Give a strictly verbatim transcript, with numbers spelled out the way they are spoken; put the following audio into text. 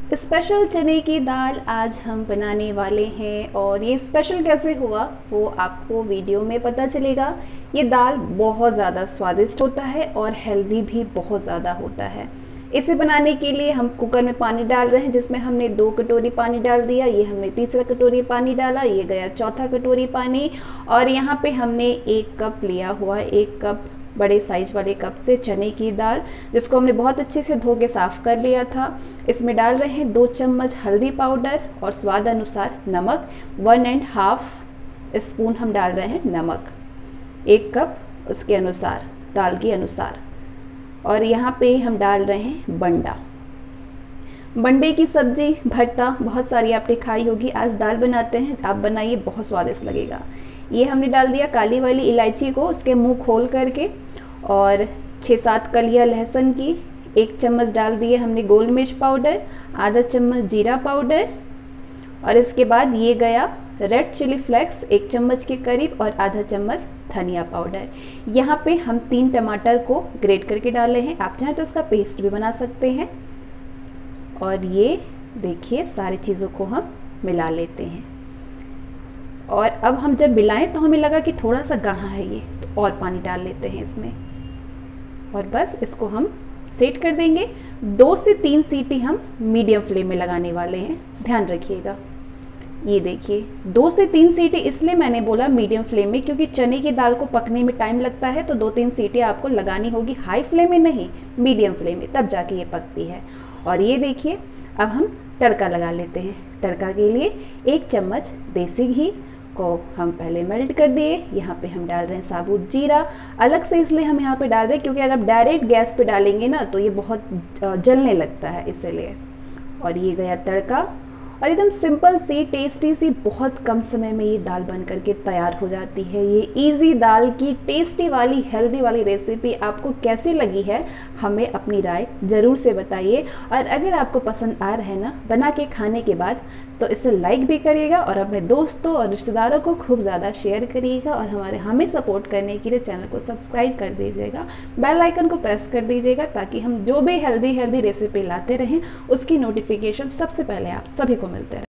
Special चने की दाल आज हम बनाने वाले हैं और ये स्पेशल कैसे हुआ वो आपको वीडियो में पता चलेगा। ये दाल बहुत ज़्यादा स्वादिष्ट होता है और हेल्दी भी बहुत ज़्यादा होता है। इसे बनाने के लिए हम कुकर में पानी डाल रहे हैं, जिसमें हमने दो कटोरी पानी डाल दिया। ये हमने तीसरा कटोरी पानी डाला, ये गया चौथा कटोरी पानी। और यहाँ पे हमने एक कप लिया हुआ, एक कप बड़े साइज वाले कप से चने की दाल, जिसको हमने बहुत अच्छे से धो के साफ़ कर लिया था। इसमें डाल रहे हैं दो चम्मच हल्दी पाउडर और स्वाद अनुसार नमक। वन एंड हाफ स्पून हम डाल रहे हैं नमक, एक कप उसके अनुसार, दाल के अनुसार। और यहाँ पे हम डाल रहे हैं बंडा। बंडे की सब्जी, भरता बहुत सारी आपने खाई होगी। आज दाल बनाते हैं, आप बनाइए, बहुत स्वादिष्ट लगेगा। ये हमने डाल दिया काली वाली इलायची को उसके मुंह खोल करके, और छः सात कलियां लहसुन की, एक चम्मच डाल दिए हमने गोल मिर्च पाउडर, आधा चम्मच जीरा पाउडर। और इसके बाद ये गया रेड चिली फ्लेक्स एक चम्मच के करीब, और आधा चम्मच धनिया पाउडर। यहाँ पे हम तीन टमाटर को ग्रेट करके डाले हैं, आप चाहें तो इसका पेस्ट भी बना सकते हैं। और ये देखिए सारी चीज़ों को हम मिला लेते हैं। और अब हम जब मिलाएं तो हमें लगा कि थोड़ा सा गाढ़ा है ये, तो और पानी डाल लेते हैं इसमें। और बस इसको हम सेट कर देंगे। दो से तीन सीटी हम मीडियम फ्लेम में लगाने वाले हैं, ध्यान रखिएगा। ये देखिए दो से तीन सीटी इसलिए मैंने बोला मीडियम फ्लेम में, क्योंकि चने की दाल को पकने में टाइम लगता है, तो दो तीन सीटी आपको लगानी होगी। हाई फ्लेम में नहीं, मीडियम फ्लेम में, तब जाके ये पकती है। और ये देखिए अब हम तड़का लगा लेते हैं। तड़का के लिए एक चम्मच देसी घी को हम पहले मेल्ट कर दिए। यहाँ पे हम डाल रहे हैं साबुत जीरा। अलग से इसलिए हम यहाँ पे डाल रहे हैं क्योंकि अगर आप डायरेक्ट गैस पे डालेंगे ना तो ये बहुत जलने लगता है, इसलिए। और ये गया तड़का, और एकदम सिंपल सी, टेस्टी सी, बहुत कम समय में ये दाल बन करके तैयार हो जाती है। ये इजी दाल की टेस्टी वाली, हेल्दी वाली रेसिपी आपको कैसी लगी है, हमें अपनी राय ज़रूर से बताइए। और अगर आपको पसंद आ रहा है ना बना के खाने के बाद, तो इसे लाइक भी करिएगा और अपने दोस्तों और रिश्तेदारों को खूब ज़्यादा शेयर करिएगा। और हमारे हमें सपोर्ट करने के लिए चैनल को सब्सक्राइब कर दीजिएगा, बेल आइकन को प्रेस कर दीजिएगा, ताकि हम जो भी हेल्दी हेल्दी रेसिपी लाते रहें उसकी नोटिफिकेशन सबसे पहले आप सभी को मिलते रहे।